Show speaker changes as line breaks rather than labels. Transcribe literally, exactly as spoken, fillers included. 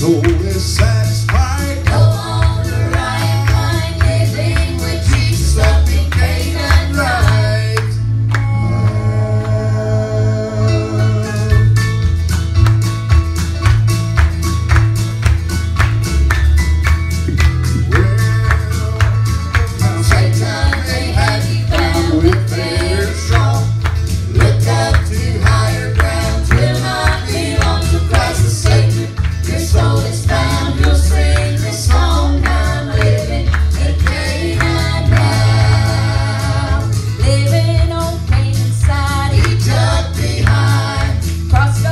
soul is satisfied.
Go on the right line, living with Jesus up in Canaan right.
Well,
Satan, they have you bound with fear strong. Look up to higher grounds, will not belong to Christ the Savior. Your soul is found, you'll sing this song. I'm living in Canaan now. Living on Canaan's side, Egypt behind. Cross